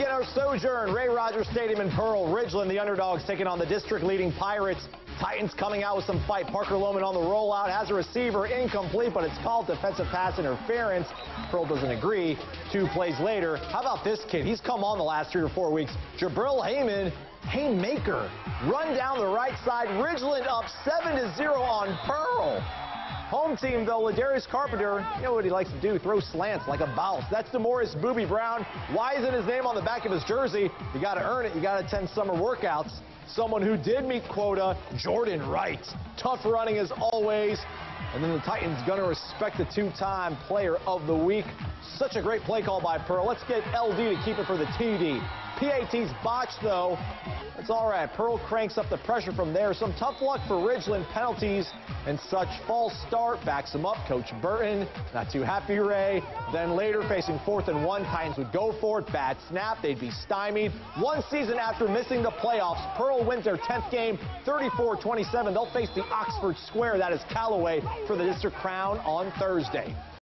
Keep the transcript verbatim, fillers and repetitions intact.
our sojourn, Ray Rogers Stadium in Pearl. Ridgeland, the underdogs, taking on the district-leading Pirates. Titans coming out with some fight. Parker Lohman on the rollout, has a receiver, incomplete, but it's called defensive pass interference. Pearl doesn't agree. Two plays later, how about this kid? He's come on the last three or four weeks. Jabril Hayman, haymaker, run down the right side. Ridgeland up seven to zero on Pearl. Home team, though, Ladarius Carpenter, you know what he likes to do, throw slants like a bounce. That's DeMaurice Booby Brown. Why isn't his name on the back of his jersey? You got to earn it. You got to attend summer workouts. Someone who did meet quota, Jordan Wright. Tough running as always. And then the Titans going to respect the two-time player of the week. Such a great play call by Pearl. Let's get L D to keep it for the T D. P A T's botched, though. It's all right. Pearl cranks up the pressure from there. Some tough luck for Ridgeland, penalties and such. False start backs him up. Coach Burton, not too happy, Ray. Then later, facing fourth and one, Titans would go for it. Bad snap. They'd be stymied. One season after missing the playoffs, Pearl wins their tenth game, thirty-four twenty-seven. They'll face the Oxford Square, that is Callaway, for the district crown on Thursday.